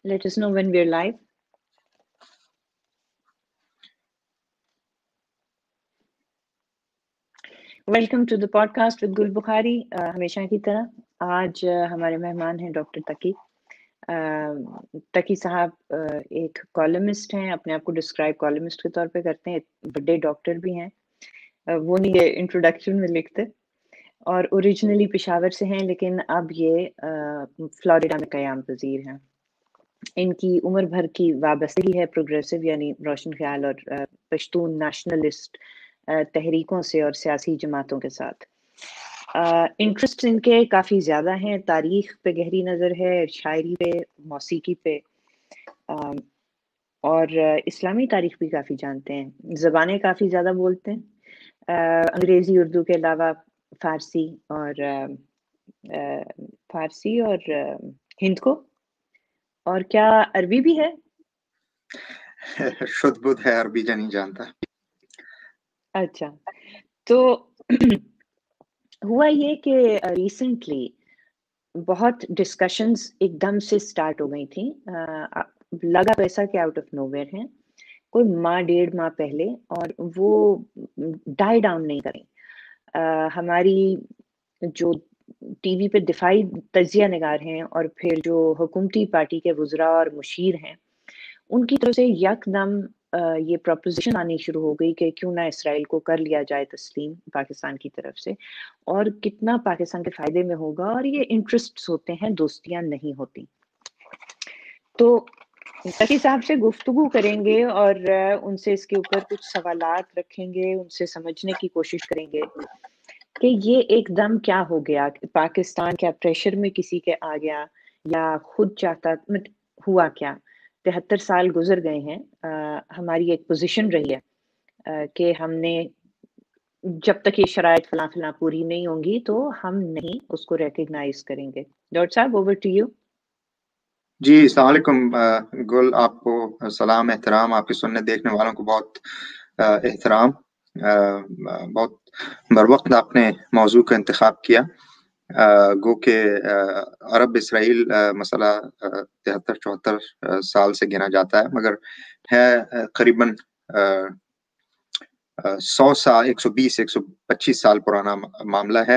Let us know when we're live. Welcome to the podcast with Gul Bukhari. हमेशा की तरह आज हमारे मेहमान हैं डॉक्टर तकी। तकी साहब एक कॉलमिस्ट हैं, अपने आप को डिस्क्राइब कॉलमिस्ट के तौर पे करते हैं, बड़े डॉक्टर भी हैं। वो नहीं ये इंट्रोडक्शन में लिखते, और ओरिजिनली पेशावर से हैं, लेकिन अब ये फ्लोरिडा में क़याम पज़ीर हैं। इनकी उम्र भर की वाबस्तगी है प्रोग्रेसिव यानी रोशन ख्याल और पश्तून नेशनलिस्ट तहरीकों से और सियासी जमातों के साथ। इंटरेस्ट इनके काफ़ी ज़्यादा हैं, तारीख़ पे गहरी नज़र है, शायरी पे, मौसीकी पे, और इस्लामी तारीख़ भी काफ़ी जानते हैं। ज़बानें काफ़ी ज़्यादा बोलते हैं, अंग्रेज़ी उर्दू के अलावा फ़ारसी और हिंद को, और क्या अरबी भी है? शुद्ध बुद्ध है, अरबी जा नहीं जानता। अच्छा, तो हुआ ये कि रिसेंटली बहुत डिस्कशंस एकदम से स्टार्ट हो गई थी। लगा तो ऐसा कि आउट ऑफ नोवेयर हैं, कोई माह डेढ़ माह पहले, और वो डाई डाउन नहीं करें। हमारी जो टीवी पे दिफाई तजिया निगार हैं और फिर जो हुकूमती पार्टी के वज़रा और मुशीर हैं, उनकी तरफ से यकदम ये प्रपोजिशन आनी शुरू हो गई कि क्यों ना इसराइल को कर लिया जाए तस्लीम पाकिस्तान की तरफ से, और कितना पाकिस्तान के फ़ायदे में होगा, और ये इंटरेस्ट्स होते हैं, दोस्तियां नहीं होती। तो तकी साहब से गुफ्तगू करेंगे और उनसे इसके ऊपर कुछ सवालात रखेंगे, उनसे समझने की कोशिश करेंगे कि ये एकदम क्या हो गया, पाकिस्तान क्या प्रेशर में किसी के आ गया या खुद चाहता, हुआ क्या। 73 साल गुजर गए हैं। हमारी एक पोजीशन रही है कि हमने जब तक ये शराइत फला फला पूरी नहीं होंगी तो हम नहीं उसको रिकग्नाइज करेंगे। डॉक्टर साहब, ओवर टू यू। जी, अस्सलाम वालेकुम गुल, आपको सलाम, एहतराम, आपके सुनने देखने वालों को बहुत एहतराम। बहुत बरवक्त आपने मौजू का इंतखाब किया। गो के अरब इसराइल मसला 73-74 साल से गिना जाता है, मगर है करीबन 100 साल, 120-125 साल पुराना मामला है।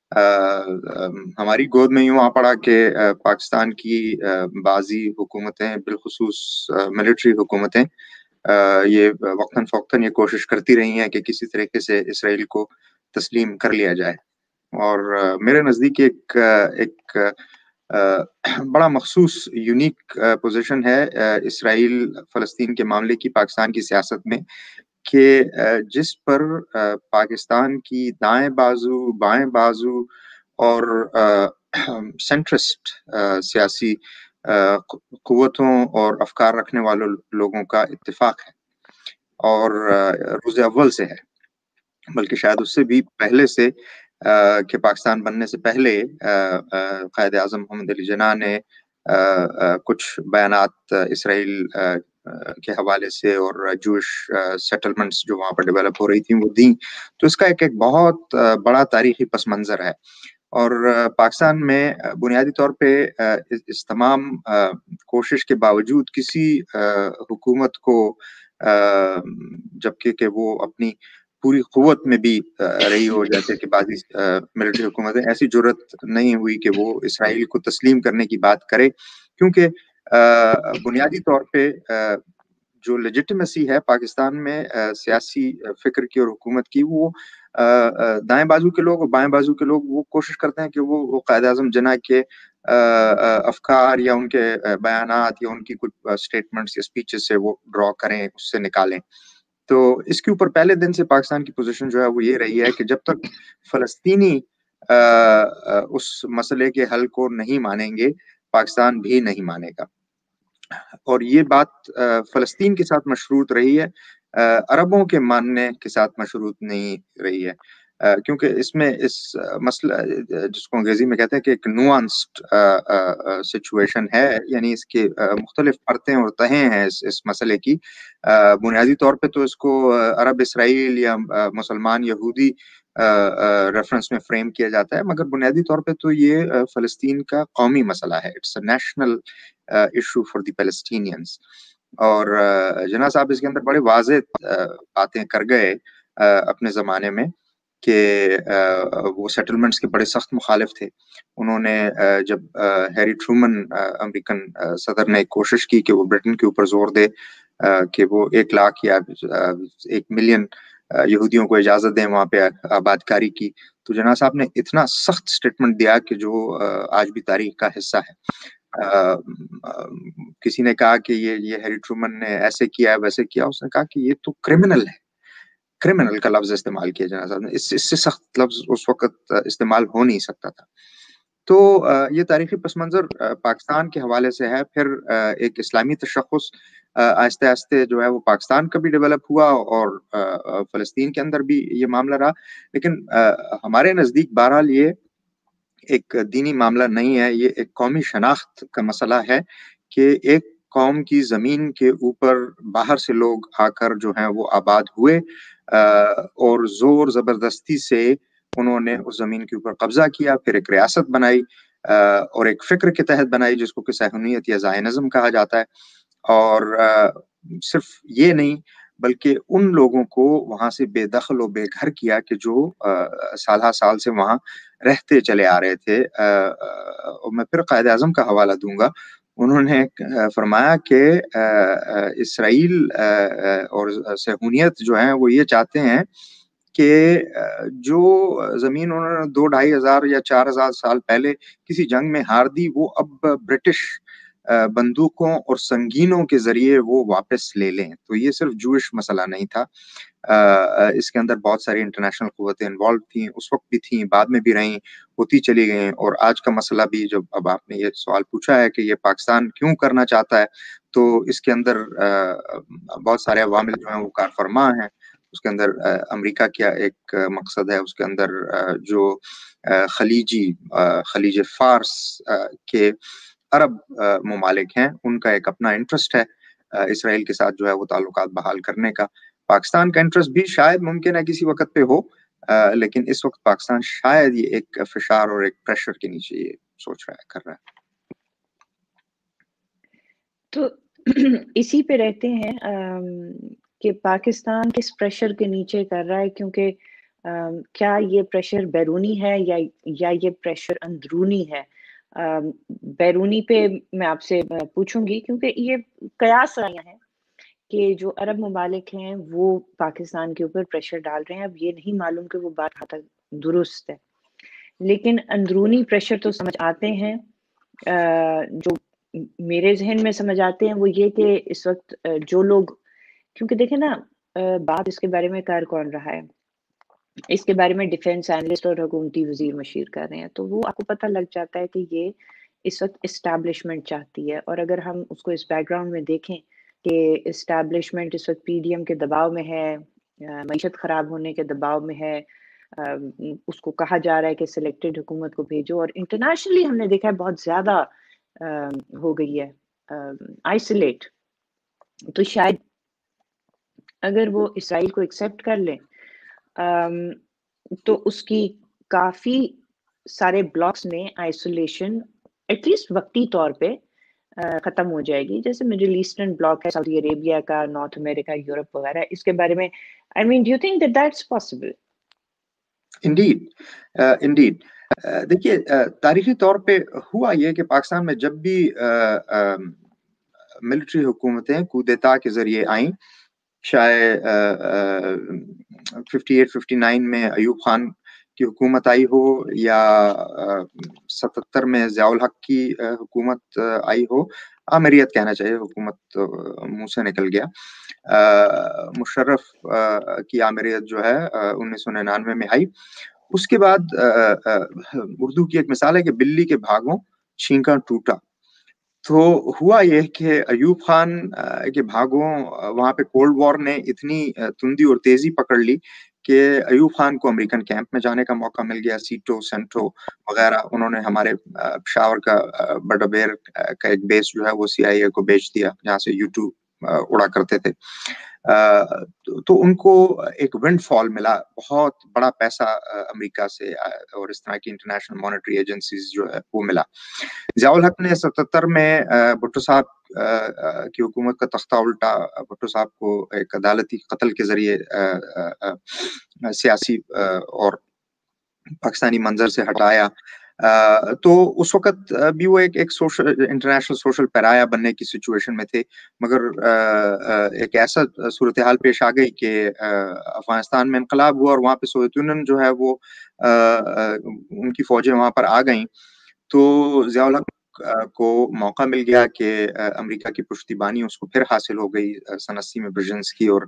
हमारी गोद में यूं आ पड़ा कि पाकिस्तान की बाजी हुकूमतें, बिलखुसूस मिलिट्री हुकूमतें, ये वक्तन फ़ौक्तन ये कोशिश करती रही हैं कि किसी तरीके से इसराइल को तस्लीम कर लिया जाए। और मेरे नज़दीक एक बड़ा मखसूस यूनिक पोजीशन है इसराइल फ़लस्तीन के मामले की पाकिस्तान की सियासत में, कि जिस पर पाकिस्तान की दाएं बाजू, बाएं बाजू और सेंट्रिस्ट सियासी कुव्वतों और अफकार रखने वालों लोगों का इत्तेफाक है, और रोज़ अव्वल से है, बल्कि शायद उससे भी पहले से, कि पाकिस्तान बनने से पहले कायद आज़म मोहम्मद अली जिन्ना ने कुछ बयानात इसराइल के हवाले से और जूश सेटलमेंट्स जो वहाँ पर डेवलप हो रही थी वो दी। तो इसका एक बहुत बड़ा तारीखी पस मंज़र है, और पाकिस्तान में बुनियादी तौर पे इस तमाम कोशिश के बावजूद किसी हुकूमत को, जबकि कि वो अपनी पूरी क़ुव्वत में भी रही हो, जैसे कि बाज़ी मिलिट्री हुकूमतें, ऐसी जुर्रत नहीं हुई कि वो इसराइल को तस्लीम करने की बात करे, क्योंकि बुनियादी तौर पे जो लेजिटिमेसी है पाकिस्तान में सियासी फ़िक्र की और हुकूमत की, वो दाएं बाजू के लोग और बाएं बाजू के लोग वो कोशिश करते हैं कि वो कायद आज़म जिन्ना के अफकार या उनके बयानात या उनकी कुछ स्टेटमेंट्स या स्पीचेस से वो ड्रॉ करें, उससे निकालें। तो इसके ऊपर पहले दिन से पाकिस्तान की पोजीशन जो है वो ये रही है कि जब तक फ़लस्तीनी उस मसले के हल को नहीं मानेंगे, पाकिस्तान भी नहीं मानेगा। और ये बात फ़लस्तीन के साथ मशरूत रही है, अरबों के मानने के साथ मशरूत नहीं रही है, क्योंकि इसमें इस मसला जिसको अंग्रेजी में कहते हैं कि एक नुआंस्ड सिचुएशन है, यानी इसके मुख्तलिफ परतें और तहें हैं इस मसले की। बुनियादी तौर पे तो इसको अरब इसराइल या मुसलमान यहूदी ریفرنس میں فریم کیا جاتا ہے، مگر بنیادی طور پہ تو یہ فلسطین کا قومی مسئلہ ہے. It's a national issue for the Palestinians. اور جناح صاحب اس کے اندر بڑے واضح باتیں کر گئے اپنے زمانے میں کہ وہ سیٹلمنٹس کے بڑے سخت مخالف تھے. انہوں نے جب ہیری ٹرومن امریکن صدر نے کوشش کی کہ وہ برٹن کے اوپر زور دے کہ وہ 1 لاکھ یا 1 ملین یہودیوں کو اجازت دیں وہاں پہ آباد کاری کی، تو جناح صاحب نے اتنا سخت سٹیٹمنٹ دیا کہ جو آج بھی تاریخ کا حصہ ہے. کسی نے کہا کہ یہ ہیری ٹرومن نے ایسے کیا ویسے کیا، اس نے کہا کہ یہ تو کرمنل ہے. کرمنل کا لفظ استعمال کیا جناح صاحب نے، اس سے سخت لفظ اس وقت استعمال ہو نہیں سکتا تھا. تو یہ تاریخی پس منظر پاکستان کے حوالے سے ہے. پھر ایک اسلامی تشخص آہستہ آہستہ جو ہے وہ پاکستان کا بھی ڈیولپ ہوا اور فلسطین کے اندر بھی یہ معاملہ رہا. لیکن ہمارے نزدیک بہرحال یہ ایک دینی معاملہ نہیں ہے، یہ ایک قومی شناخت کا مسئلہ ہے کہ ایک قوم کی زمین کے اوپر باہر سے لوگ آ کر جو ہیں وہ آباد ہوئے اور زور زبردستی سے انہوں نے اس زمین کے اوپر قبضہ کیا، پھر ایک ریاست بنائی اور ایک فکر کے تحت بنائی جس کو کہ صہیونیت یا زائنزم کہا جاتا ہے. اور صرف یہ نہیں بلکہ ان لوگوں کو وہاں سے بے دخل و بے گھر کیا کہ جو سالہ سال سے وہاں رہتے چلے آ رہے تھے. اور میں پھر قائد اعظم کا حوالہ دوں گا. انہوں نے فرمایا کہ اسرائیل اور صہیونیت جو ہیں وہ یہ چاہتے ہیں کہ جو زمین انہوں نے 2-2.5 ہزار یا 4,000 سال پہلے کسی جنگ میں ہار دی، وہ اب برٹش بندوقوں اور سنگینوں کے ذریعے وہ واپس لے لیں. تو یہ صرف جوئش مسئلہ نہیں تھا، اس کے اندر بہت ساری انٹرنیشنل قوتیں انوالو تھیں، اس وقت بھی تھیں، بعد میں بھی رہیں، ہوتی چلی گئیں. اور آج کا مسئلہ بھی جب اب آپ نے یہ سوال پوچھا ہے کہ یہ پاکستان کیوں کرنا چاہتا ہے، تو اس کے اندر بہت سارے عوامل جو ہیں وہ کار فرما ہیں. اس کے اندر امریکہ کیا ایک مقصد ہے، اس کے اندر جو خلیج فارس کے عرب ممالک ہیں ان کا ایک اپنا انٹرسٹ ہے اسرائیل کے ساتھ جو ہے وہ تعلقات بحال کرنے کا. پاکستان کا انٹرسٹ بھی شاید ممکن ہے کسی وقت پہ ہو، لیکن اس وقت پاکستان شاید یہ ایک فشار اور ایک پریشر کے نیچے یہ سوچ رہا ہے، کر رہا ہے. تو اسی پہ رہتے ہیں کہ پاکستان کس پریشر کے نیچے کر رہا ہے، کیونکہ کیا یہ پریشر بیرونی ہے یا یہ پریشر اندرونی ہے. بیرونی پہ میں آپ سے پوچھوں گی کیونکہ یہ قیاس آیا ہے کہ جو عرب ممالک ہیں وہ پاکستان کے اوپر پریشر ڈال رہے ہیں. اب یہ نہیں معلوم کہ وہ بات حد تک درست ہے، لیکن اندرونی پریشر تو سمجھ آتے ہیں. جو میرے ذہن میں سمجھ آتے ہیں وہ یہ کہ اس وقت جو لوگ، کیونکہ دیکھیں نا بات اس کے بارے میں کر کون رہا ہے، اس کے بارے میں ڈیفنس اینالسٹ اور حکومتی وزیر مشیر کر رہے ہیں، تو وہ آپ کو پتہ لگ جاتا ہے کہ یہ اس وقت اسٹیبلشمنٹ چاہتی ہے. اور اگر ہم اس کو اس بیک گراؤنڈ میں دیکھیں کہ اسٹیبلشمنٹ اس وقت پی ڈی ایم کے دباؤ میں ہے، معیشت خراب ہونے کے دباؤ میں ہے، اس کو کہا جا رہا ہے کہ سلیکٹڈ حکومت کو بھیجو، اور انٹرنیشنلی ہم نے دیکھا ہے بہت زیادہ ہو گئی ہے آئسولیٹ. تو شاید اگر وہ اسرائیل کو ایکسیپٹ کر لیں تو اس کی کافی سارے بلاکس میں آئسولیشن ایٹ لیسٹ وقتی طور پہ ختم ہو جائے گی. جیسے مڈل ایسٹرن بلاک ہے، سعودی عربیہ کا، نارتھ امریکہ، یورپ وغیرہ. اس کے بارے میں I mean, do you think that that's possible? Indeed. دیکھیے تاریخی طور پہ ہوا یہ کہ پاکستان میں جب بھی ملٹری حکومتیں کودیتا کے ذریعے آئیں، شاید 58-59 میں ایوب خان کی حکومت آئی ہو یا 77 میں ضیاء الحق کی حکومت آئی ہو، آمریت کہنا چاہیے، حکومت منہ سے نکل گیا. مشرف کی آمریت جو ہے 1999 میں آئی. اس کے بعد اردو کی ایک مثال ہے کہ بلی کے بھاگوں چھینکا ٹوٹا. تو ہوا یہ کہ ایوب خان کے بھاگوں وہاں پہ کولڈ وار نے اتنی تندی اور تیزی پکڑ لی کہ ایوب خان کو امریکن کیمپ میں جانے کا موقع مل گیا. سیٹو، سینٹو وغیرہ انہوں نے ہمارے پشاور کا بڑا بیر کا ایک بیس جو ہے وہ CIA کو بیچ دیا، جہاں سے U2 उड़ा करते थे। तो उनको एक विंडफॉल मिला, बहुत बड़ा पैसा अमेरिका से और इस तरह की इंटरनेशनल मॉनेटरी एजेंसीज जो है वो मिला। ज़ियाउल हक ने 77 में भुट्टो साहब की हुकूमत का तख्ता उल्टा, भुट्टो साहब को एक अदालती कत्ल के जरिए सियासी और पाकिस्तानी मंजर से हटाया। तो उस वक्त भी वो एक सोशल इंटरनेशनल सोशल पैराया बनने की सिचुएशन में थे, मगर एक ऐसा सूरत हाल पेश आ गई कि अफगानिस्तान में इनकलाब हुआ और वहाँ पे सोवियत यूनियन जो है वो उनकी फौजें वहाँ पर आ गईं। तो ज़ियाउल हक को मौका मिल गया कि अमेरिका की पुश्तैबानी उसको फिर हासिल हो गई सन 80 में ब्रेज़िन्स्की और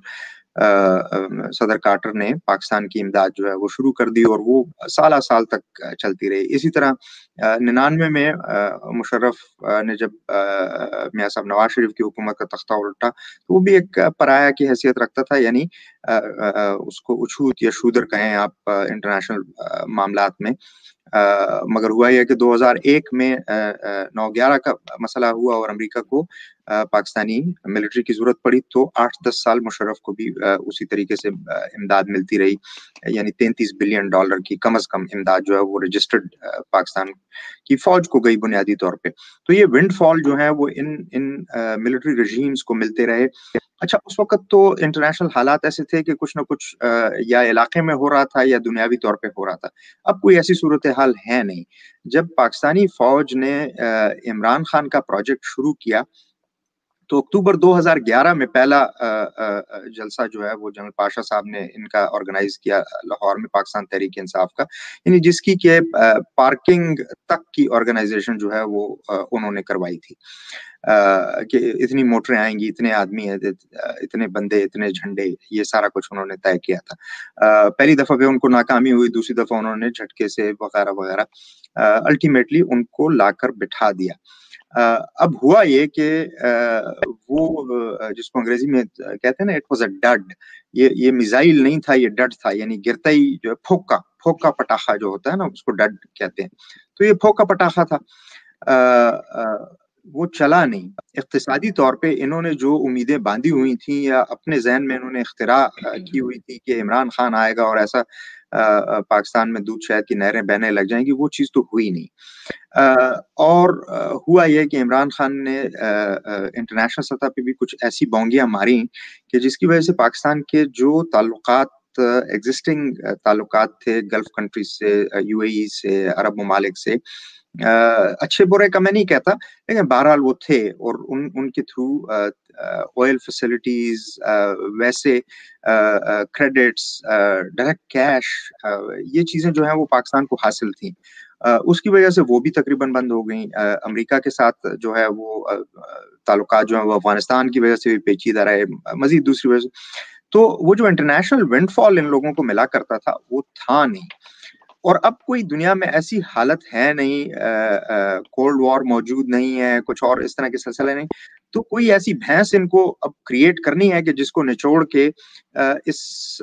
सदर कार्टर ने पाकिस्तान की इमदाद जो है वो शुरू कर दी और वो साल तक चलती रही। इसी तरह 99 में मुशर्रफ ने जब मियां साहब नवाज शरीफ की हुकूमत का तख्ता उल्टा, तो वो भी एक पराया की हैसियत रखता था, यानी उसको उछूत या शूदर कहें आप इंटरनेशनल मामलात में। मगर हुआ यह कि 2001 में 9/11 का मसला हुआ और अमेरिका को पाकिस्तानी मिलिट्री की जरूरत पड़ी, तो 8-10 साल मुशर्रफ को भी उसी तरीके से इमदाद मिलती रही, यानी $33 बिलियन की कम से कम इमदाद जो है वो रजिस्टर्ड पाकिस्तान की फौज को गई बुनियादी तौर पे। तो ये विंडफॉल जो है वो इन मिलिट्री रजीम्स को मिलते रहे। अच्छा, उस वक्त तो इंटरनेशनल हालात ऐसे थे कि कुछ ना कुछ या इलाके में हो रहा था या दुनियावी तौर पे हो रहा था। अब कोई ऐसी सूरत हाल है नहीं। जब पाकिस्तानी फौज ने इमरान खान का प्रोजेक्ट शुरू किया, तो अक्टूबर 2011 में पहला जलसा जो है वो जनरल पाशा साहब ने इनका ऑर्गेनाइज किया लाहौर में, पाकिस्तान तहरीक इंसाफ का, यानी जिसकी के पार्किंग तक की ऑर्गेनाइजेशन जो है वो उन्होंने करवाई थी कि इतनी मोटरें आएंगी, इतने आदमी हैं, इतने बंदे, इतने झंडे, ये सारा कुछ उन्होंने तय किया था। पहली दफा पे उनको नाकामी हुई, दूसरी दफा उन्होंने झटके से वगैरह वगैरह अल्टीमेटली उनको लाकर बिठा दिया। अब हुआ ये कि वो जिसको अंग्रेजी में कहते हैं ना, इट वाज अ डड, ये मिसाइल नहीं था, ये डड था, यानी गिरता ही जो है फोका पटाखा जो होता है ना, उसको डड कहते हैं। तो ये फोका पटाखा था, वो चला नहीं। इक्तिसादी तौर पे इन्होंने जो उम्मीदें बांधी हुई थी या अपने जहन में इन्होंने इख्तिरा की हुई थी कि इमरान खान आएगा और ऐसा पाकिस्तान में दूध शहद की नहरें बहने लग जाएंगी, वो चीज तो हुई नहीं। और हुआ यह कि इमरान खान ने इंटरनेशनल सतह पे भी कुछ ऐसी बोंगियां मारी कि जिसकी वजह से पाकिस्तान के जो ताल्लुकात एग्जिस्टिंग ताल्लुकात थे गल्फ कंट्रीज से, यूएई से, अरब ममालिक से, अच्छे बुरे का मैं नहीं कहता, लेकिन बहरहाल वो थे और उनके थ्रू ऑयल फैसिलिटीज, वैसे क्रेडिट्स, डायरेक्ट कैश, ये चीजें जो है वो पाकिस्तान को हासिल थी। उसकी वजह से वो भी तकरीबन बंद हो गई। अमेरिका के साथ जो है वो ताल्लुकात जो है वो अफगानिस्तान की वजह से भी पेचीदा रहे, मजीद दूसरी वजह से। तो वो जो इंटरनेशनल विंडफॉल इन लोगों को मिला करता था वो था नहीं। और अब कोई दुनिया में ऐसी हालत है नहीं, कोल्ड वॉर मौजूद नहीं है, कुछ और इस तरह के सिलसिले नहीं, तो कोई ऐसी भैंस इनको अब क्रिएट करनी है कि जिसको निचोड़ के इस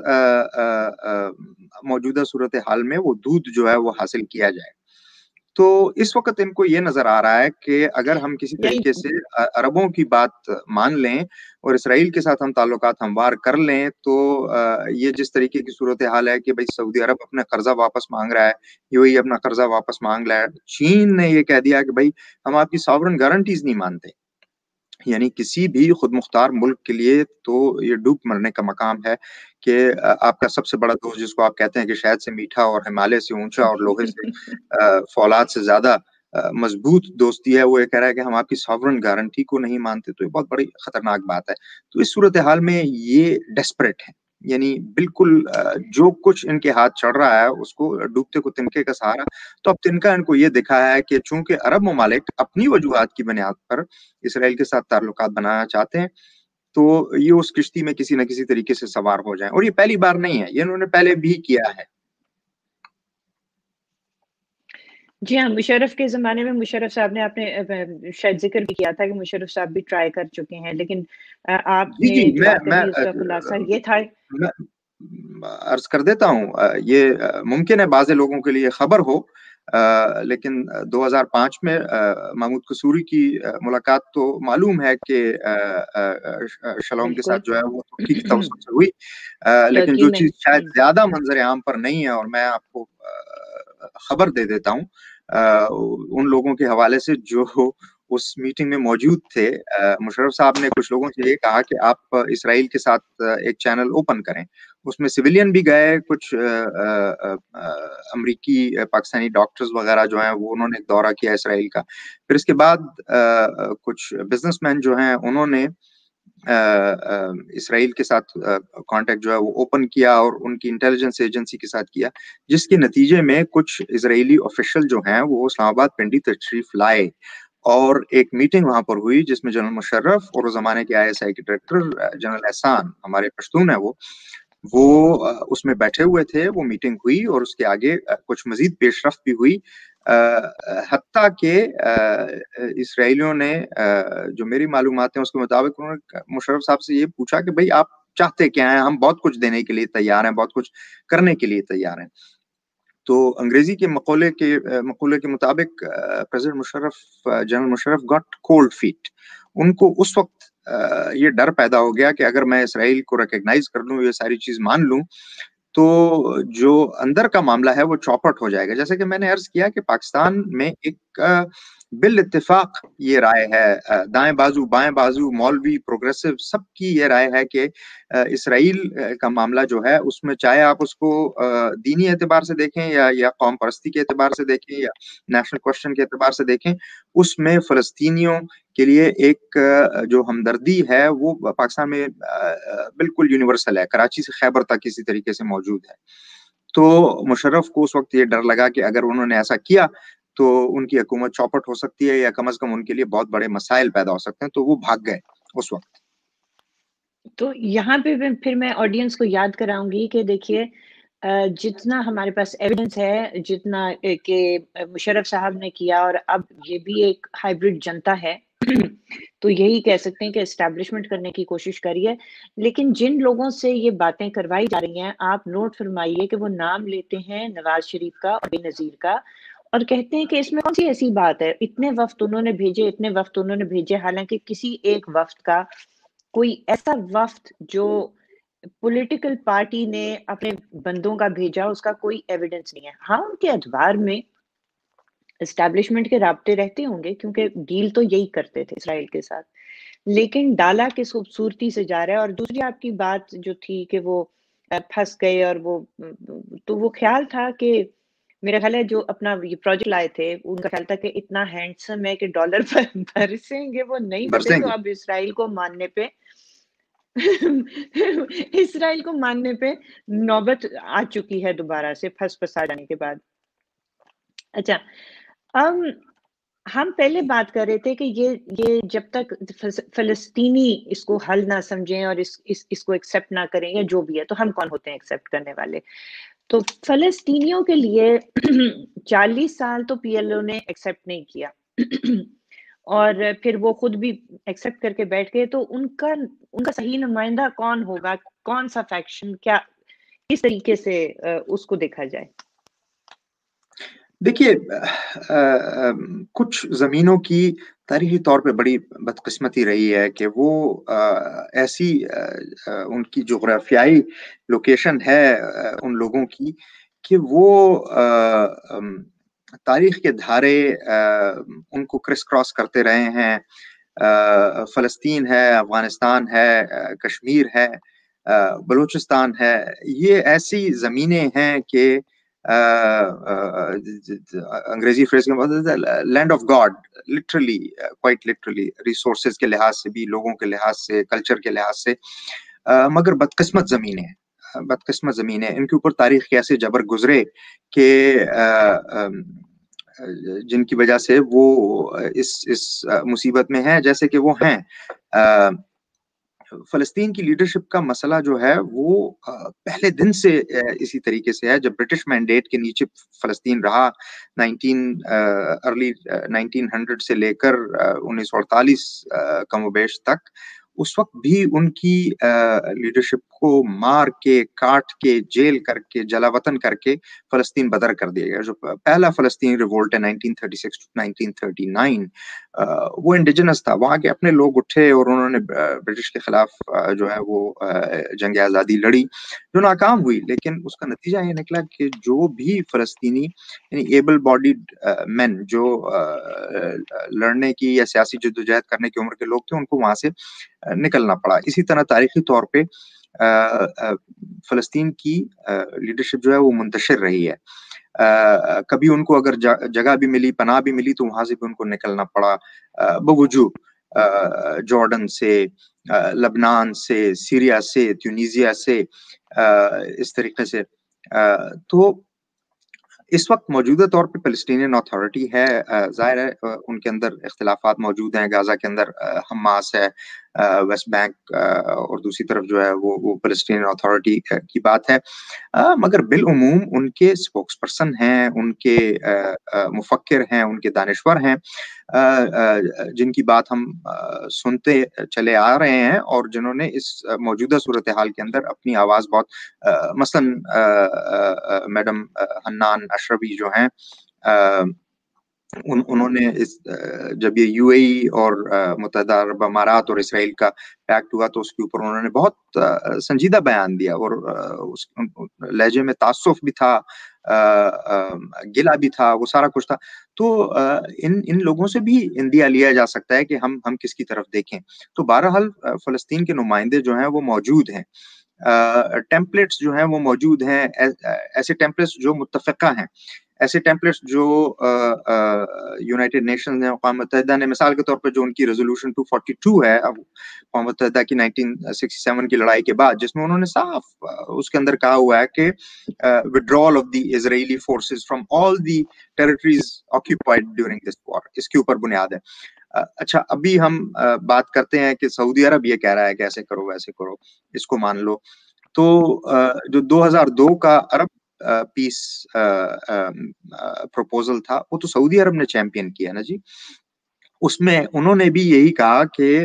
मौजूदा सूरत हाल में वो दूध जो है वो हासिल किया जाए। तो इस वक्त इनको ये नजर आ रहा है कि अगर हम किसी तरीके से अरबों की बात मान लें और इसराइल के साथ हम ताल्लुकात हमवार कर लें, तो ये जिस तरीके की सूरत हाल है कि भाई सऊदी अरब अपना कर्जा वापस मांग रहा है, यूएई अपना कर्जा वापस मांग रहा है, चीन ने ये कह दिया कि भाई हम आपकी सॉवरेन गारंटीज नहीं मानते, यानी किसी भी खुद मुख्तार मुल्क के लिए तो ये डूब मरने का मकाम है कि आपका सबसे बड़ा दोस्त, जिसको आप कहते हैं कि शहद से मीठा और हिमालय से ऊंचा और लोहे से फौलाद से ज्यादा मजबूत दोस्ती है, वो ये कह रहा है कि हम आपकी सॉवरेन गारंटी को नहीं मानते, तो ये बहुत बड़ी खतरनाक बात है। तो इस सूरत हाल में ये डेस्परेट है, यानी बिल्कुल जो कुछ इनके हाथ चढ़ रहा है उसको डूबते को तिनके का सहारा। तो अब तिनका इनको ये दिखा है कि चूंकि अरब ममालिक अपनी वजूहात की बुनियाद पर इसराइल के साथ ताल्लुकात बनाना चाहते हैं, तो ये उस किश्ती में किसी न किसी तरीके से सवार हो जाएं। और ये पहली बार नहीं है, ये इन्होंने पहले भी किया है। जी हाँ, मुशर्रफ के ज़माने में मुशर्रफ साहब ने, आपने शायद ज़िक्र भी किया था कि मुशर्रफ साहब भी ट्राई कर चुके हैं, लेकिन आपने जो बातें दी उसका खुलासा ये था। मैं अर्ज कर देता हूँ, ये मुमकिन है बाज़ लोगों के लिए खबर हो, لیکن 2005 میں محمود قصوری کی ملاقات تو معلوم ہے کہ شلوم کے ساتھ جو ہے وہ ترکی کی توسط سے ہوئی، لیکن جو چیز شاید زیادہ منظر عام پر نہیں ہے، اور میں آپ کو خبر دے دیتا ہوں ان لوگوں کے حوالے سے جو اس میٹنگ میں موجود تھے، مشرف صاحب نے کچھ لوگوں سے یہ کہا کہ آپ اسرائیل کے ساتھ ایک چینل اوپن کریں. اس میں سویلین بھی گئے، کچھ امریکی پاکستانی ڈاکٹرز وغیرہ جو ہیں وہ انہوں نے دورہ کیا اسرائیل کا. پھر اس کے بعد کچھ بزنس مین جو ہیں انہوں نے اسرائیل کے ساتھ کانٹیکٹ جو ہے وہ اوپن کیا اور ان کی انٹیلیجنس ایجنسی کے ساتھ کیا، جس کے نتیجے میں کچھ اسرائیلی آفیشل جو ہیں وہ اسلام آباد پنڈی تشریف لائے اور ایک میٹنگ وہاں پر ہوئی جس میں جنرل مشرف اور اس زمانے کے ISI کے ڈائریکٹر جنرل احسان، ہمارے پشتون ہیں وہ اس میں بیٹھے ہوئے تھے. وہ میٹنگ ہوئی اور اس کے آگے کچھ مزید پیش رفت بھی ہوئی، حتیٰ کہ اسرائیلیوں نے جو میری معلومات ہیں اس کے مطابق انہوں نے مشرف صاحب سے یہ پوچھا کہ بھئی آپ چاہتے کیا ہیں، ہم بہت کچھ دینے کے لیے تیار ہیں، بہت کچھ کرنے کے لیے تیار ہیں. تو انگریزی کے مقولے کے مطابق president Musharraf, general Musharraf got cold feet. ان کو اس وقت یہ ڈر پیدا ہو گیا کہ اگر میں اسرائیل کو ریکگنائز کر لوں، یہ ساری چیز مان لوں، تو جو اندر کا معاملہ ہے وہ چوپٹ ہو جائے گا. جیسے کہ میں نے عرض کیا کہ پاکستان میں ایک بال اتفاق یہ رائے ہے، دائیں بازو بائیں بازو، مولوی پروگریسو، سب کی یہ رائے ہے کہ اسرائیل کا معاملہ جو ہے اس میں چاہے آپ اس کو دینی اعتبار سے دیکھیں یا قوم پرستی کے اعتبار سے دیکھیں یا نیشنل کوسچن کے اعتبار سے دیکھیں، اس میں فلسطینیوں کے لیے ایک جو ہمدردی ہے وہ پاکستان میں بالکل یونیورسل ہے، کراچی سے خیبر تک کسی طریقے سے موجود ہے. تو مشرف کو اس وقت یہ ڈر لگا کہ اگر انہوں نے ایسا کیا تو ان کی حکومت چوپٹ ہو سکتی ہے یا کم از کم ان کے لیے بہت بڑے مسائل پیدا ہو سکتے ہیں، تو وہ بھاگ گئے اس وقت. تو یہاں پہ پھر میں آڈینس کو یاد کراؤں گی کہ دیکھیے جتنا ہمارے پاس ایویڈنس ہے، جتنا کہ مشرف صاحب نے کیا، اور اب یہ بھی ایک ہائیبرڈ جنتا ہے تو یہی کہہ سکتے ہیں کہ اسٹیبلشمنٹ کرنے کی کوشش کریے. لیکن جن لوگوں سے یہ باتیں کروائی جا رہی ہیں، آپ نوٹ فرمائیے کہ وہ نام لیتے ہیں نواز شریف کا اور بے نظیر کا، اور کہتے ہیں کہ اس میں کون سی ایسی بات ہے، اتنے وفد انہوں نے بھیجے، اتنے وفد انہوں نے بھیجے، حالانکہ کسی ایک وفد کا، کوئی ایسا وفد جو پولیٹیکل پارٹی نے اپنے بندوں کا بھیجا، اس کا کوئی ایویڈنس نہیں ہے. ہاں ان کے ادوار میں اسٹیبلشمنٹ کے رابطے رہتے ہوں گے کیونکہ ڈیل تو یہی کرتے تھے اسرائیل کے ساتھ، لیکن ڈالا کس خوبصورتی سے جا رہا ہے. اور دوسری آپ کی بات جو تھی کہ وہ پھنس گئے، اور وہ خیال تھا کہ میرا خیال ہے جو اپنا یہ پروجیکٹ لائے تھے ان کا خیال تھا کہ اتنا ہینڈسم ہے کہ ڈالر پر برسیں گے، وہ نہیں برسے. تو اب اسرائیل کو ماننے پہ نوبت آ چکی ہے دوبارہ سے پھنسا جانے کے بعد. اچھا، ہم پہلے بات کر رہے تھے کہ یہ جب تک فلسطینی اس کو حل نہ سمجھیں اور اس کو ایکسیپٹ نہ کریں یا جو بھی ہے، تو ہم کون ہوتے ہیں ایکسیپٹ کرنے والے؟ تو فلسطینیوں کے لیے 40 سال تو PLO نے ایکسیپٹ نہیں کیا اور پھر وہ خود بھی ایکسیپٹ کر کے بیٹھ گئے. تو ان کا صحیح نمائندہ کون ہوگا، کون سا فیکشن، کیا کس طریقے سے اس کو دیکھا جائے؟ دیکھیے، کچھ زمینوں کی تاریخی طور پہ بڑی بدقسمتی رہی ہے کہ وہ ایسی ان کی جغرافیائی لوکیشن ہے ان لوگوں کی کہ وہ تاریخ کے دھارے ان کو کرس کراس کرتے رہے ہیں. فلسطین ہے، افغانستان ہے، کشمیر ہے، بلوچستان ہے، یہ ایسی زمینیں ہیں کہ انگریزی فریز کے مطلب land of God, literally, quite literally, resources کے لحاظ سے بھی، لوگوں کے لحاظ سے، کلچر کے لحاظ سے، مگر بدقسمت زمینیں، ان کے اوپر تاریخ کے ایسے جبر گزرے کہ جن کی وجہ سے وہ اس مصیبت میں ہیں جیسے کہ وہ ہیں. فلسطین کی لیڈرشپ کا مسئلہ جو ہے وہ پہلے دن سے اسی طریقے سے ہے. جب برٹش مینڈیٹ کے نیچے فلسطین رہا ارلی 1900 سے لے کر 1948 کم و بیش تک، اس وقت بھی ان کی لیڈرشپ کو مار کے کاٹ کے جیل کر کے جلاوطن کر کے فلسطین بدر کر دیا گیا. جو پہلا فلسطین ریوولٹ ہے 1936 to 1939 وہ انڈیجنس تھا. وہاں کے اپنے لوگ اٹھے اور انہوں نے برٹش کے خلاف جو ہے وہ جنگ آزادی لڑی جو ناکام ہوئی. لیکن اس کا نتیجہ یہ نکلا کہ جو بھی فلسطینی یعنی ایبل باڈیڈ مین جو لڑنے کی یا سیاسی جدوجہد کرنے کی عمر کے لوگ تھے ان کو وہاں سے نکلنا پڑا. اسی طرح تاریخی طور پہ فلسطین کی لیڈرشپ جو ہے وہ منتشر رہی ہے. کبھی ان کو اگر جگہ بھی ملی پناہ بھی ملی تو وہاں سے بھی ان کو نکلنا پڑا بوجود جارڈن سے لبنان سے سیریا سے تیونیزیا سے اس طریقے سے. تو اس وقت موجودہ طور پہ فلسطینین اتھارٹی ہے. ظاہر ہے ان کے اندر اختلافات موجود ہیں. غزہ کے اندر حماس ہے ویسٹ بینک اور دوسری طرف جو ہے وہ فلسطینین اتھارٹی کی بات ہے. مگر بالعموم ان کے سپوکس پرسن ہیں ان کے مفکر ہیں ان کے دانشور ہیں جن کی بات ہم سنتے چلے آ رہے ہیں اور جنہوں نے اس موجودہ صورتحال کے اندر اپنی آواز بہت مثلا میڈم حنان اشرفی جو ہیں انہوں نے جب یہ یو اے ای اور متحدہ عرب امارات اور اسرائیل کا پیکٹ ہوا تو اس کے اوپر انہوں نے بہت سنجیدہ بیان دیا اور اس لہجے میں تعصف بھی تھا گلہ بھی تھا وہ سارا کچھ تھا. تو ان لوگوں سے بھی اندیا لیا جا سکتا ہے کہ ہم کس کی طرف دیکھیں. تو بہرحال فلسطین کے نمائندے جو ہیں وہ موجود ہیں. ٹیمپلیٹس جو ہیں وہ موجود ہیں ایسے ٹیمپلیٹس جو متفقہ ہیں ایسے ٹیمپلیٹس جو یونائٹڈ نیشنز نے اقوام متحدہ نے مثال کے طور پہ جو ان کی ریزولوشن 242 ہے اقوام متحدہ کی 1967 کی لڑائی کے بعد جس میں انہوں نے صاف اس کے اندر کہا ہوا ہے کہ withdrawal of the Israeli forces from all the territories occupied during this war اس کے اوپر بنیاد ہے. اچھا ابھی ہم بات کرتے ہیں کہ سعودی عرب یہ کہہ رہا ہے کہ ایسے کرو ویسے کرو اس کو مان لو. تو جو 2002 کا عرب پیس پروپوزل تھا وہ تو سعودی عرب نے چیمپئن کیا نا جی. اس میں انہوں نے بھی یہی کہا کہ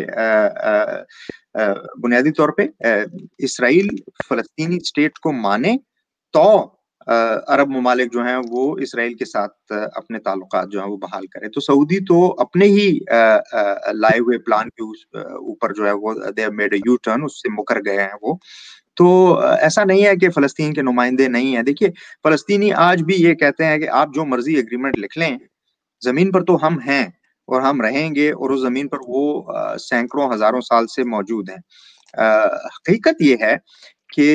بنیادی طور پہ اسرائیل فلسطینی اسٹیٹ کو مانے تو عرب ممالک جو ہیں وہ اسرائیل کے ساتھ اپنے تعلقات جو ہیں وہ بحال کریں. تو سعودی تو اپنے ہی لائے ہوئے پلان کے اوپر جو ہے وہ they have made a U-turn اس سے مکر گئے ہیں وہ. تو ایسا نہیں ہے کہ فلسطین کے نمائندے نہیں ہیں. دیکھیے فلسطینی آج بھی یہ کہتے ہیں کہ آپ جو مرضی ایگریمنٹ لکھ لیں زمین پر تو ہم ہیں اور ہم رہیں گے اور اس زمین پر وہ سینکڑوں ہزاروں سال سے موجود ہیں. حقیقت یہ ہے کہ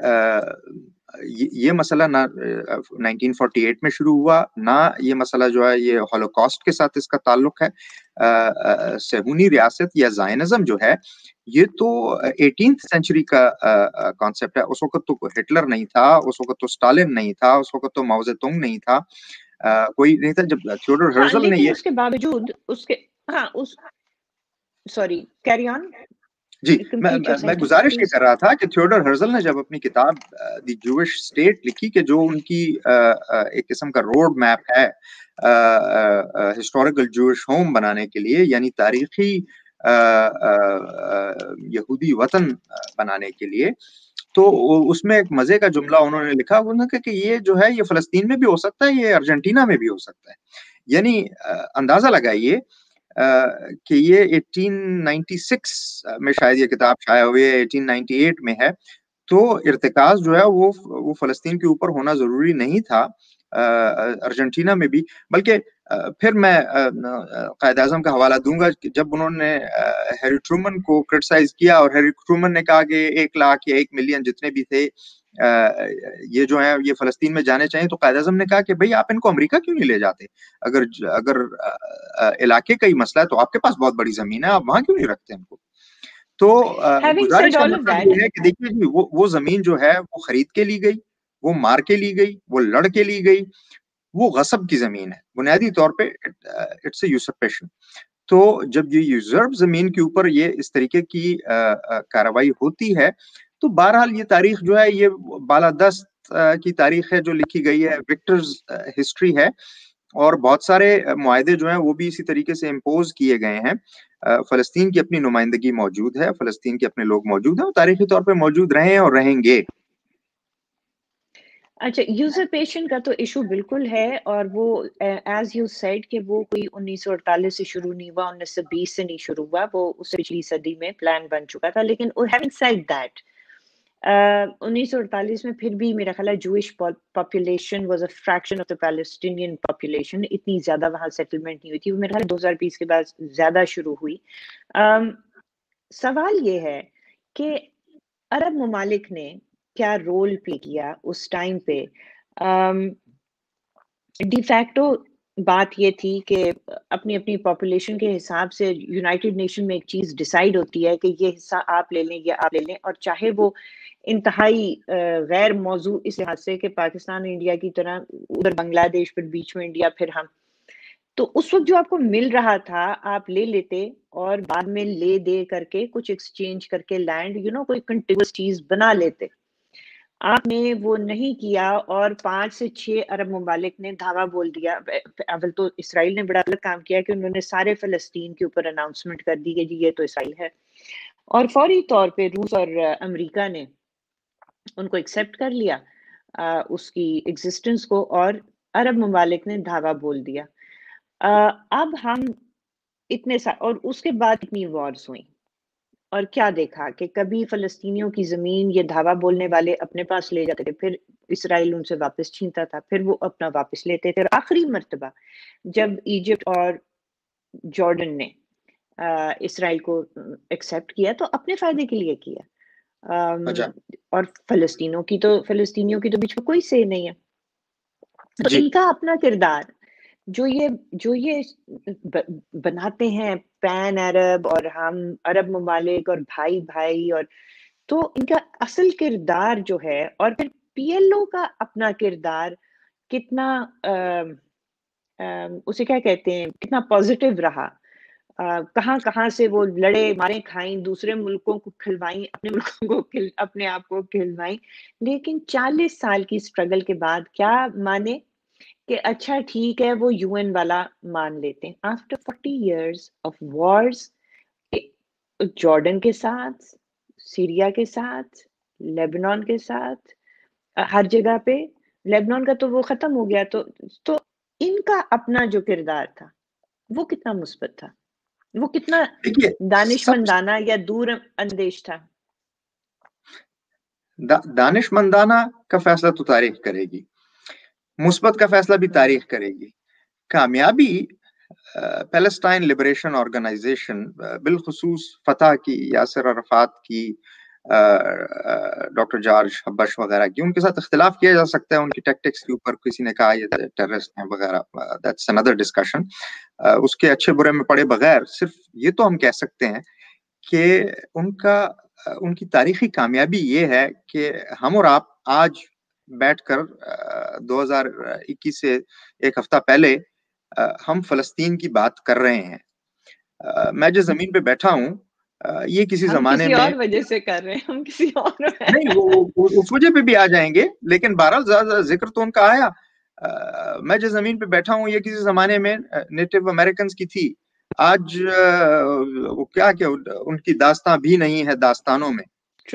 یہ مسئلہ نہ 1948 میں شروع ہوا نہ یہ مسئلہ جو ہے یہ ہولوکاسٹ کے ساتھ اس کا تعلق ہے. صہیونی ریاست یا زائنزم جو ہے یہ تو 18th سینچری کا کانسیپٹ ہے. اس وقت تو ہٹلر نہیں تھا اس وقت تو اسٹالن نہیں تھا اس وقت تو ماؤ زے تونگ نہیں تھا کوئی نہیں تھا. جب تھیوڈر ہرزل نے یہ اس کے باوجود اس کے سوری کیری آن جی میں گزارش یہ کر رہا تھا کہ تھیوڈر ہرزل نے جب اپنی کتاب دی جوش اسٹیٹ لکھی کہ جو ان کی ایک قسم کا روڈ میپ ہے ہسٹوریکل جوش ہوم بنانے کے لیے یعنی تاریخی یہودی وطن بنانے کے لیے تو اس میں ایک مزے کا جملہ انہوں نے لکھا انہوں نے کہا کہ یہ جو ہے یہ فلسطین میں بھی ہو سکتا ہے یہ ارجنٹینا میں بھی ہو سکتا ہے. یعنی اندازہ لگائیے کہ یہ 1896 میں شاید یہ کتاب شائع ہوئی ہے 1898 میں ہے تو ارتکاز جو ہے وہ فلسطین کے اوپر ہونا ضروری نہیں تھا ارجنٹینا میں بھی. بلکہ پھر میں قائد اعظم کا حوالہ دوں گا کہ جب انہوں نے ہیری ٹرومن کو کرٹیسائز کیا اور ہیری ٹرومن نے کہا کہ 1 لاکھ یا 1 ملین جتنے بھی تھے یہ جو ہیں یہ فلسطین میں جانے چاہیے تو قائد اعظم نے کہا کہ بھئی آپ ان کو امریکہ کیوں نہیں لے جاتے اگر علاقے کا ہی مسئلہ ہے تو آپ کے پاس بہت بڑی زمین ہے آپ وہاں کیوں نہیں رکھتے ان کو. تو گزارش کا مطلب یہ ہے کہ دیکھیے جی وہ زمین جو ہے وہ خرید کے لی گئی وہ مار کے لی گئی وہ لڑ کے لی گئی وہ غصب کی زمین ہے بنیادی طور پہ اٹس اے یوسرپیشن. تو جب یہ یوزرب زمین کے اوپر یہ اس طریقے کی کارروائی ہوتی ہے تو بہرحال یہ تاریخ جو ہے یہ بالادست کی تاریخ ہے جو لکھی گئی ہے وکٹرز ہسٹری ہے اور بہت سارے معاہدے جو ہیں وہ بھی اسی طریقے سے امپوز کیے گئے ہیں. فلسطین کی اپنی نمائندگی موجود ہے، فلسطین کے اپنے لوگ موجود ہیں، اور تاریخی طور پہ موجود رہے ہیں اور رہیں گے۔ اچھا، یوزرپیشن کا تو ایشو بالکل ہے، اور وہ ایز یو سیڈ کہ وہ کوئی 1948 سے شروع نہیں ہوا، 1920 سے نہیں شروع ہوا، وہ اس سے پچھلی صدی میں پلان بن چکا تھا۔ لیکن having said that 1948 میں پھر بھی میرا خیال ہے Jewish population was a fraction of the Palestinian population, اتنی زیادہ وہاں سیٹلمنٹ نہیں ہوئی تھی، وہ میرا خیال ہے 2020 کے بعد زیادہ شروع ہوئی۔ سوال یہ ہے کہ عرب ممالک نے کیا رول پلے کیا اس ٹائم پہ؟ ڈی فیکٹو بات یہ تھی کہ اپنی اپنی پاپولیشن کے حساب سے یونائٹڈ نیشن میں ایک چیز ڈیسائیڈ ہوتی ہے کہ یہ حصہ آپ لے لیں یا آپ لے لیں، اور چاہے وہ انتہائی غیر موضوع اس لحاظ سے کہ پاکستان انڈیا کی طرح ادھر بنگلہ دیش، پھر بیچ میں انڈیا، پھر ہم، تو اس وقت جو آپ کو مل رہا تھا آپ لے لیتے، اور بعد میں لے دے کر کے کچھ ایکسچینج کر کے لینڈ کوئی کنٹینیوس چیز بنا لیتے۔ آپ نے وہ نہیں کیا، اور 5 سے 6 عرب ممالک نے دھاوا بول دیا۔ اول تو اسرائیل نے بڑا غلط کام کیا کہ انہوں نے سارے فلسطین کے اوپر اناؤنسمنٹ کر دی کہ جی یہ تو اسرائیل ہے، اور فوری طور پہ روس اور امریکہ نے ان کو ایکسیپٹ کر لیا اس کی ایگزسٹنس کو، اور عرب ممالک نے دھاوا بول دیا۔ اب ہم اتنے اور اس کے بعد اتنی وارز ہوئیں، اور کیا دیکھا کہ کبھی فلسطینیوں کی زمین یہ دھاوا بولنے والے اپنے پاس لے جاتے تھے، پھر اسرائیل ان سے واپس چھینتا تھا، پھر وہ اپنا واپس لیتے تھے، اور آخری مرتبہ جب ایجپٹ اور جارڈن نے اسرائیل کو ایکسیپٹ کیا تو اپنے فائدے کے لیے کیا، اور فلسطینیوں کی تو بیچ میں کوئی سے نہیں ہے۔ تو ان کا اپنا کردار جو یہ بناتے ہیں پین عرب اور ہم عرب ممالک اور بھائی بھائی، اور تو ان کا اصل کردار جو ہے، اور پھر پی ایل او کا اپنا کردار کتنا اسے کیا کہتے ہیں، کتنا پازیٹیو رہا، کہاں سے وہ لڑے مارے کھائیں، دوسرے ملکوں کو کھلوائیں، اپنے ملکوں کو اپنے آپ کو کھلوائیں، لیکن 40 سال کی اسٹرگل کے بعد کیا مانے کہ اچھا ٹھیک ہے وہ یو این والا مان لیتے ہیں۔ After 40 years of wars، Jordan کے ساتھ، سیریا کے ساتھ، لیبنان کے ساتھ، ہر جگہ پہ، لیبنان کا تو وہ ختم ہو گیا، تو ان کا اپنا جو کردار تھا وہ کتنا مثبت تھا، وہ کتنا دانشمندانہ یا دور اندیش تھا۔ دانشمندانہ کا فیصلہ تو تاریخ کرے گی، مثبت کا فیصلہ بھی تاریخ کرے گی۔ کامیابی پیلسٹائن لبریشن آرگنائزیشن، بالخصوص فتح کی، یاسر عرفات کی، ڈاکٹر جارج حبش وغیرہ کی، ان کے ساتھ اختلاف کیا جا سکتا ہے ان کی ٹیکٹکس کے اوپر، کسی نے کہا یہ ٹیررسٹ ہیں وغیرہ، دیٹس another discussion۔ اس کے اچھے برے میں پڑے بغیر صرف یہ تو ہم کہہ سکتے ہیں کہ ان کی تاریخی کامیابی یہ ہے کہ ہم اور آپ آج بیٹھ کر 2021 سے ایک ہفتہ پہلے ہم فلسطین کی بات کر رہے ہیں۔ میں جو زمین پہ بیٹھا ہوں یہ کسی زمانے میں اور وجہ سے کر رہے ہیں، ہم کسی اور نہیں، وہ اس وجہ پہ بھی آ جائیں گے، لیکن بہرحال زیادہ ذکر تو ان کا آیا۔ میں جو زمین پہ بیٹھا ہوں یہ کسی زمانے میں نیٹو امریکنز کی تھی، آج کیا ان کی داستان بھی نہیں ہے داستانوں میں۔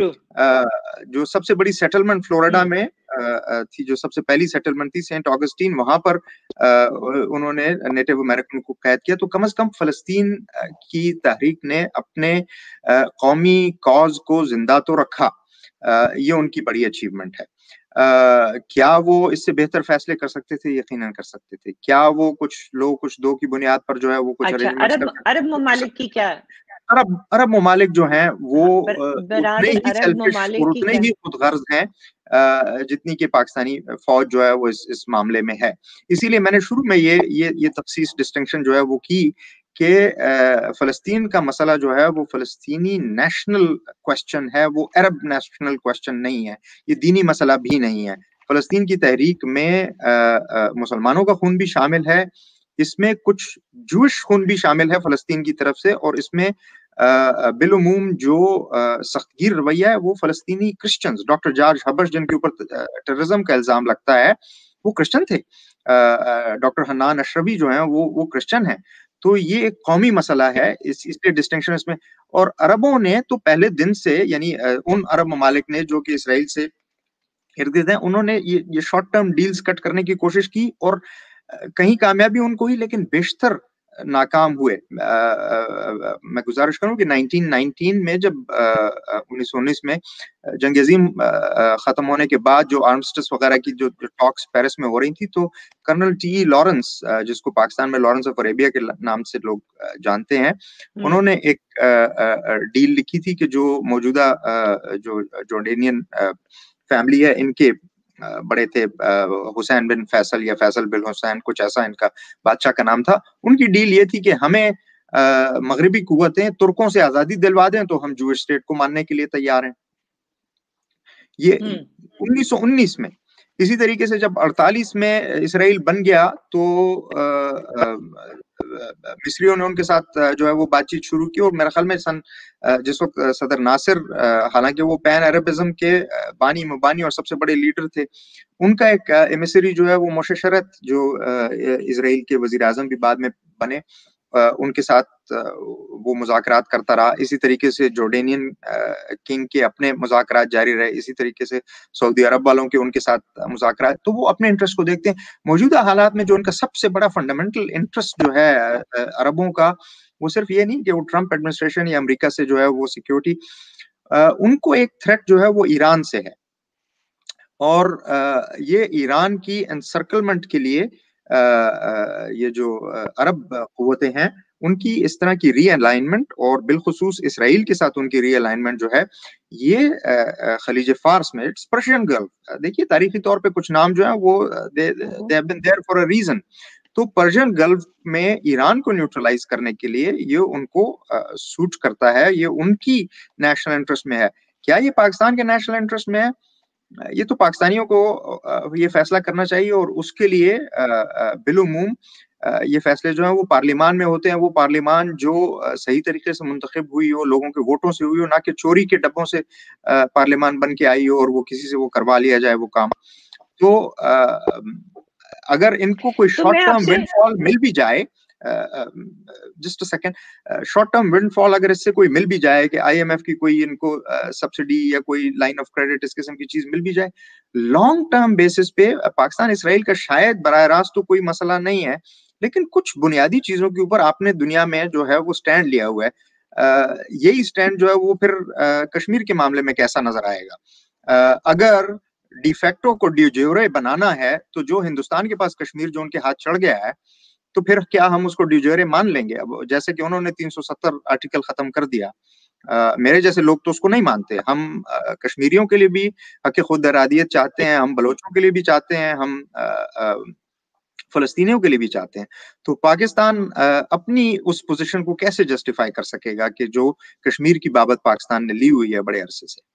جو سب سے بڑی سیٹلمنٹ فلوریڈا میں تھی، جو سب سے پہلی سیٹلمنٹ تھی سینٹ آگسٹین، وہاں پر انہوں نے نیٹو امریکن کو قید کیا۔ تو کم از کم فلسطین کی تحریک نے اپنے قومی کاز کو زندہ تو رکھا، یہ ان کی بڑی اچیومنٹ ہے۔ کیا وہ اس سے بہتر فیصلے کر سکتے تھے؟ یقیناً کر سکتے تھے۔ کیا وہ کچھ لوگ کچھ دو کی بنیاد پر جو ہے وہ کچھ عرب ممالک کی کیا، عرب ممالک جو ہیں وہ اتنے ہی سیلفش اور اتنے ہی خود غرض ہیں جتنی کہ پاکستانی فوج جو ہے وہ اس معاملے میں ہے۔ اسی لیے میں نے شروع میں یہ تخصیص ڈسٹنکشن جو ہے وہ کی کہ فلسطین کا مسئلہ جو ہے وہ فلسطینی نیشنل کوسچن ہے، وہ عرب نیشنل کوسچن نہیں ہے، یہ دینی مسئلہ بھی نہیں ہے۔ فلسطین کی تحریک میں مسلمانوں کا خون بھی شامل ہے، اس میں کچھ جوش خون بھی شامل ہے فلسطین کی طرف سے، اور اس میں بالعموم جو سخت گیر رویہ ہے وہ فلسطینی کرسچنز، ڈاکٹر جارج حبش جن کے اوپر ٹیررزم کا الزام لگتا ہے وہ کرسچن تھے، ڈاکٹر حنان اشرفی جو ہیں وہ کرسچن ہیں۔ تو یہ ایک قومی مسئلہ ہے, اس لیے ڈسٹنکشن اس میں. اور عربوں نے تو پہلے دن سے, یعنی ان عرب ممالک نے جو کہ اسرائیل سے ارد گرد ہیں, انہوں نے یہ شارٹ ٹرم ڈیلز کٹ کرنے کی کوشش کی, اور کہیں کامیابی ان کو ہوئی لیکن بیشتر ناکام ہوئے. میں گزارش کروں کہ 1919 میں جب 1919 میں جنگ عظیم ختم ہونے کے بعد جو آرمسٹس وغیرہ کی جو ٹاکس پیرس میں ہو رہی تھی, تو کرنل ٹی لارنس, جس کو پاکستان میں لارنس آف عربیہ کے نام سے لوگ جانتے ہیں, انہوں نے ایک ڈیل لکھی تھی کہ جو موجودہ جو جورڈینین فیملی ہے, ان کے بڑے تھے حسین بن فیصل یا فیصل بن حسین, کچھ ایسا ان کا بادشاہ کا نام تھا. ان کی ڈیل یہ تھی کہ ہمیں مغربی قوتیں ترکوں سے آزادی دلوا دیں تو ہم جوئش اسٹیٹ کو ماننے کے لیے تیار ہیں. یہ 1919 میں. اسی طریقے سے جب 48 میں اسرائیل بن گیا تو مصریوں نے ان کے ساتھ جو ہے وہ بات چیت شروع کی, اور میرے خیال میں جس وقت صدر ناصر, حالانکہ وہ پین عربزم کے بانی مبانی اور سب سے بڑے لیڈر تھے, ان کا ایک ایمیسری جو ہے وہ موشے شرط, جو اسرائیل کے وزیر اعظم بھی بعد میں بنے, ان کے ساتھ وہ مذاکرات کرتا رہا. اسی طریقے سے جورڈینین کنگ کے اپنے مذاکرات جاری رہے, اسی طریقے سے سعودی عرب والوں کے ان کے ساتھ مذاکرات. تو وہ اپنے انٹرسٹ کو دیکھتے ہیں. موجودہ حالات میں جو ان کا سب سے بڑا فنڈامنٹل انٹرسٹ جو ہے عربوں کا, وہ صرف یہ نہیں کہ وہ ٹرمپ ایڈمنسٹریشن یا امریکہ سے جو ہے وہ سیکیورٹی, ان کو ایک تھریٹ جو ہے وہ ایران سے ہے, اور یہ ایران کی انسرکلمنٹ کے لیے یہ جو عرب قوتیں ہیں ان کی اس طرح کی ری الائنمنٹ, اور بالخصوص اسرائیل کے ساتھ ان کی ری الائنمنٹ جو ہے یہ خلیج فارس میں, اٹس پرشین گلف. دیکھیے تاریخی طور پہ کچھ نام جو ہیں وہ they have been there for a reason. تو پرشین گلف میں ایران کو نیوٹرلائز کرنے کے لیے یہ ان کو سوٹ کرتا ہے, یہ ان کی نیشنل انٹرسٹ میں ہے. کیا یہ پاکستان کے نیشنل انٹرسٹ میں ہے؟ یہ تو پاکستانیوں کو یہ فیصلہ کرنا چاہیے, اور اس کے لیے بالعموم یہ فیصلے جو ہیں وہ پارلیمان میں ہوتے ہیں. وہ پارلیمان جو صحیح طریقے سے منتخب ہوئی ہو, لوگوں کے ووٹوں سے ہوئی ہو, نہ کہ چوری کے ڈبوں سے پارلیمان بن کے آئی ہو اور وہ کسی سے وہ کروا لیا جائے وہ کام. تو اگر ان کو کوئی شارٹ ٹرم ونڈ فال مل بھی جائے, just a second, short term windfall اگر اس سے کوئی مل بھی جائے کہ آئی ایم ایف کی کوئی ان کو سبسڈی یا کوئی لائن آف کریڈٹ اس قسم کی چیز مل بھی جائے, لانگ ٹرم بیسس پہ پاکستان اسرائیل کا شاید براہ راست تو کوئی مسئلہ نہیں ہے, لیکن کچھ بنیادی چیزوں کے اوپر آپ نے دنیا میں جو ہے وہ سٹینڈ لیا ہوا ہے. یہی سٹینڈ جو ہے وہ پھر کشمیر کے معاملے میں کیسا نظر آئے گا؟ اگر ڈی فیکٹو کو ڈی جیورے بنانا ہے تو جو ہندوستان کے پاس کشمیر جو ان کے ہاتھ چڑھ گیا ہے, تو پھر کیا ہم اس کو ڈی جیورے مان لیں گے؟ اب جیسے کہ انہوں نے 370 آرٹیکل ختم کر دیا, میرے جیسے لوگ تو اس کو نہیں مانتے. ہم کشمیریوں کے لیے بھی حق خود ارادیت چاہتے ہیں, ہم بلوچوں کے لیے بھی چاہتے ہیں, ہم فلسطینیوں کے لیے بھی چاہتے ہیں. تو پاکستان اپنی اس پوزیشن کو کیسے جسٹیفائی کر سکے گا کہ جو کشمیر کی بابت پاکستان نے لی ہوئی ہے بڑے عرصے سے؟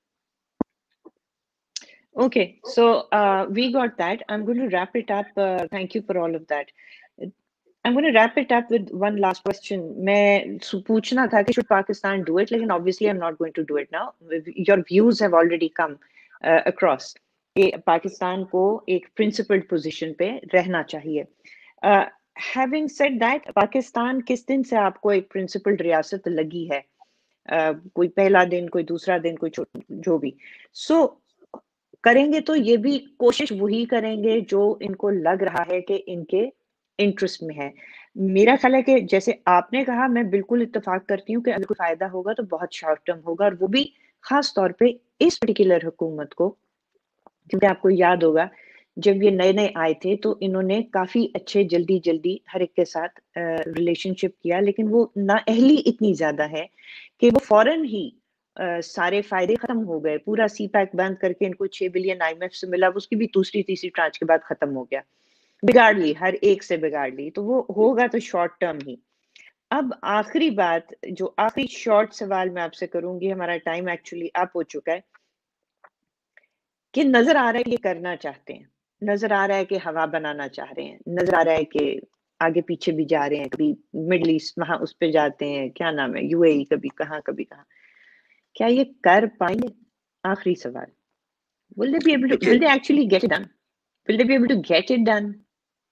Okay, so we got that. I'm going to wrap it up. Thank you for all of that. I'm going to wrap it up with one last question. میں پوچھنا تھا کہ should Pakistan do it? لیکن obviously I'm not going to do it now. Your views have already come across. کہ پاکستان کو ایک principled position پہ رہنا چاہیے. Having said that, پاکستان کس دن سے آپ کو ایک principled ریاست لگی ہے؟ کوئی پہلا دن, کوئی دوسرا دن, کوئی جو بھی. So کریں گے تو یہ بھی کوشش وہی کریں گے جو ان کو لگ رہا ہے کہ ان کے انٹرسٹ میں ہے. میرا خیال ہے کہ جیسے آپ نے کہا, میں بالکل اتفاق کرتی ہوں کہ اگر کوئی فائدہ ہوگا تو بہت شارٹ ٹرم ہوگا, اور وہ بھی خاص طور پہ اس پرٹیکولر حکومت کو, کیونکہ آپ کو یاد ہوگا جب یہ نئے نئے آئے تھے تو انہوں نے کافی اچھے جلدی ہر ایک کے ساتھ ریلیشن شپ کیا, لیکن وہ نااہلی اتنی زیادہ ہے کہ وہ فوراً ہی سارے فائدے ختم ہو گئے. پورا سی پیک بند کر کے ان کو 6 بلین آئی ایم ایف سے ملا, اس کی بھی دوسری تیسری ٹرانچ کے بعد ختم ہو گیا. بگاڑ لی, ہر ایک سے بگاڑ لی. تو وہ ہوگا تو شارٹ ٹرم ہی. اب آخری بات, جو آخری شارٹ سوال میں آپ سے کروں گی, ہمارا ٹائم ایکچولی اپ ہو چکا ہے, کہ نظر آ رہا ہے کہ یہ کرنا چاہتے ہیں, نظر آ رہا ہے کہ ہوا بنانا چاہ رہے ہیں, نظر آ رہا ہے کہ آگے پیچھے بھی جا رہے ہیں, کبھی مڈل ایسٹ وہاں اس پہ جاتے ہیں, کیا نام ہے, یو اے ای, کبھی کہاں کبھی کہاں. کیا یہ کر پائیں گے؟ آخری سوال. Will they be able to? Will they actually get it done? Will they be able to get it done?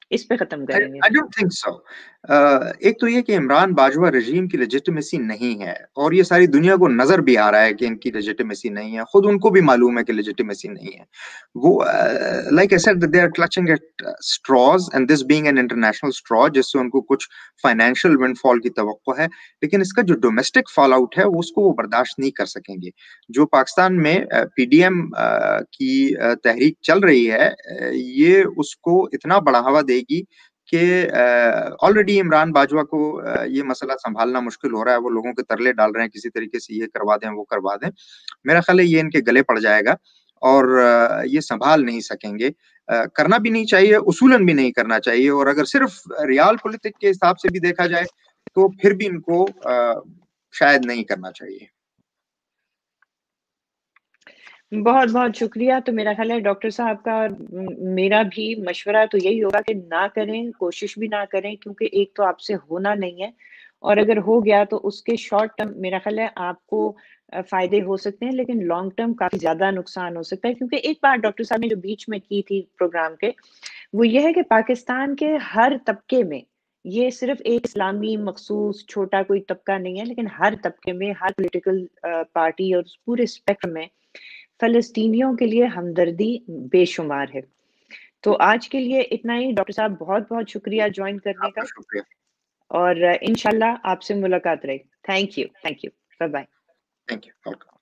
اس پہ ختم کریں گے. I don't think so. ایک تو یہ کہ عمران باجوہ رژیم کی لیجیٹمیسی نہیں ہے، اور یہ ساری دنیا کو نظر بھی آ رہا ہے کہ ان کی لیجیٹمیسی نہیں ہے، خود ان کو بھی معلوم ہے کہ لیجیٹمیسی نہیں ہے. وہ like I said that they are clutching at straws, and this being an international straw جس سے ان کو کچھ فائنینشیل ونڈ فال کی توقع ہے، لیکن اس کا جو ڈومیسٹک فال آؤٹ ہے اس کو وہ برداشت نہیں کر سکیں گے. جو پاکستان میں پی ڈی ایم کی تحریک چل رہی ہے، یہ اس کو اتنا بڑھاوا دے گی کہ آلریڈی عمران باجوہ کو یہ مسئلہ سنبھالنا مشکل ہو رہا ہے. وہ لوگوں کے ترلے ڈال رہے ہیں کسی طریقے سے یہ کروا دیں وہ کروا دیں. میرا خیال ہے یہ ان کے گلے پڑ جائے گا اور یہ سنبھال نہیں سکیں گے. کرنا بھی نہیں چاہیے، اصولاً بھی نہیں کرنا چاہیے. اور اگر صرف ریال پولیٹک کے حساب سے بھی دیکھا جائے تو پھر بھی ان کو شاید نہیں کرنا چاہیے. بہت بہت شکریہ. تو میرا خیال ہے ڈاکٹر صاحب کا میرا بھی مشورہ تو یہی ہوگا کہ نہ کریں، کوشش بھی نہ کریں، کیونکہ ایک تو آپ سے ہونا نہیں ہے، اور اگر ہو گیا تو اس کے شارٹ ٹرم میرا خیال ہے آپ کو فائدے ہو سکتے ہیں، لیکن لانگ ٹرم کافی زیادہ نقصان ہو سکتا ہے. کیونکہ ایک بات ڈاکٹر صاحب نے جو بیچ میں کی تھی پروگرام کے، وہ یہ ہے کہ پاکستان کے ہر طبقے میں، یہ صرف ایک اسلامی مخصوص چھوٹا کوئی طبقہ نہیں ہے، لیکن ہر طبقے میں، ہر پولیٹیکل پارٹی اور پورے اسپیکٹرم میں فلسطینیوں کے لیے ہمدردی بے شمار ہے. تو آج کے لیے اتنا ہی. ڈاکٹر صاحب بہت بہت شکریہ جوائن کرنے آپ کا، کا شکریہ. اور انشاءاللہ آپ سے ملاقات رہے. Thank you. Bye bye. Thank you.